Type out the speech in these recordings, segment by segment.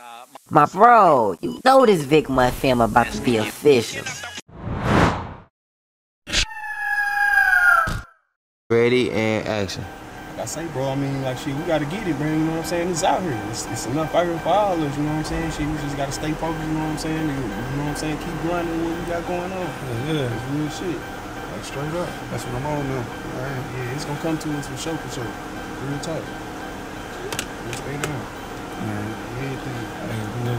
My bro, you know this Vic Mud film about to be official. Ready and action. Like I say, bro, I mean, like, shit, we gotta get it, bro, you know what I'm saying? It's out here. It's enough out here for all of us, you know what I'm saying? Shit, we just gotta stay focused, you know what I'm saying? And, you know what I'm saying? Keep grinding what we got going on. Yeah, it's real shit. Like, straight up. That's what I'm on now. Right. Yeah, it's gonna come to us for sure, for sure. Real talk. Just stay down. Man, everything. Hey, you know,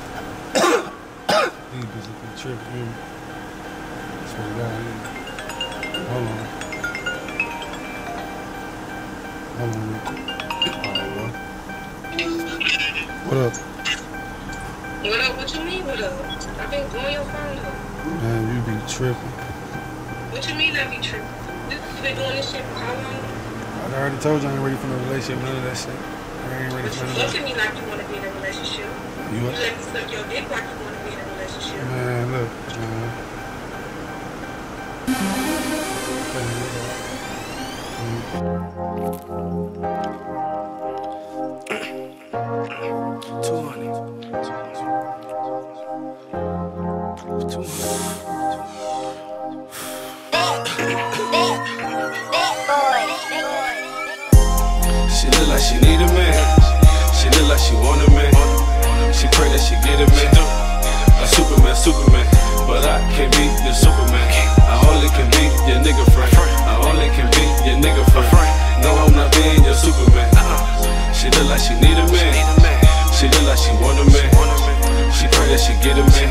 these bitches be tripping, man. Swear to God, man. Hold on. Hold on, real quick. What up? What up? What you mean, what up? I've been blowing your phone up. Man, you be tripping. What you mean I be tripping? You been doing this shit for how long? I already told you I ain't ready for no relationship, none of that shit. I ain't ready But for you none of look that. at me like you want to be in a relationship. You You what? let me suck your dick like you want to be in a relationship. Man, look, man. She look like she need a man. She look like she want a man. She pray that she get a man. A Superman, Superman. But I can't be your Superman. I only can be your nigga friend. I only can be your nigga friend. No, I'm not being your Superman. She look like she need a man. She look like she want a man. She pray that she get a man.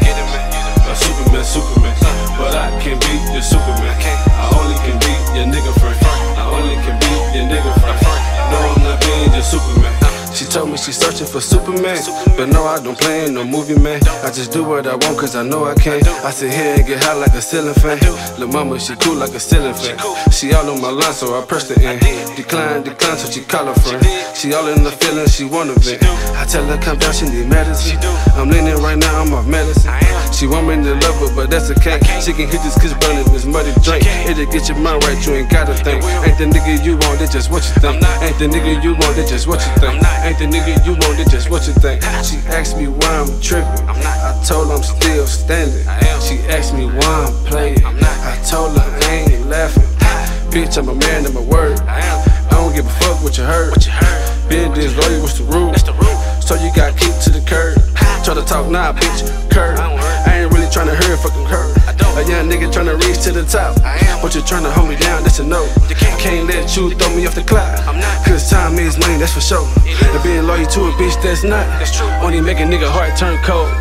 A Superman, Superman. But I can't be your Superman. I only can be your nigga friend. I only can be your nigga friend. No, I'm not being your Superman. She told me she's searching for Superman, but no, I don't play in no movie, man. I just do what I want cause I know I can. I sit here and get hot like a ceiling fan. Lil' mama, she cool like a ceiling fan. She all on my line, so I pressed it in. Decline, decline, so she call her friend. She all in the feeling, she wanna vent. I tell her come down, she need medicine. I'm leaning right now, I'm off medicine. She want me to love her, but that's okay. She can hit this kiss burning this muddy drink. It'll get your mind right, you ain't gotta think. Ain't the nigga you want, it's just what you think. Ain't the nigga you want, it's just what you think. Ain't the nigga you want, it's just what you think. She asked me why I'm tripping. I told her I'm still standing. She asked me why I'm playing. I told her I ain't laughing. Bitch, I'm a man of my word. I don't give a fuck what you heard. Been this lawyer, what's the rule? So you gotta keep to the curb. Try to talk now, bitch, curb. I ain't really tryna hear fucking curb. A young nigga tryna reach to the top, but you're tryna hold me down, that's a no. I can't let you throw me off the clock, cause time is money, that's for sure. And being loyal to a bitch, that's not. Only make a nigga heart turn cold.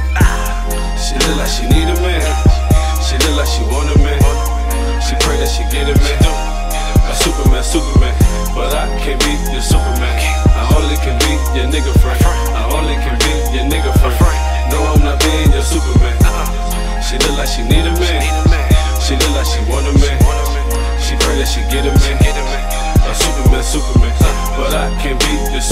She look like she need a man. She look like she want a man. She pray that she get a man. A Superman, Superman. But I can't be your Superman. I only can be your nigga friend. I only can be your nigga friend. No, I'm not being your Superman. She look like she need a man. She look like she want a man. She pray that she get a man. A Superman, Superman. But I can't be your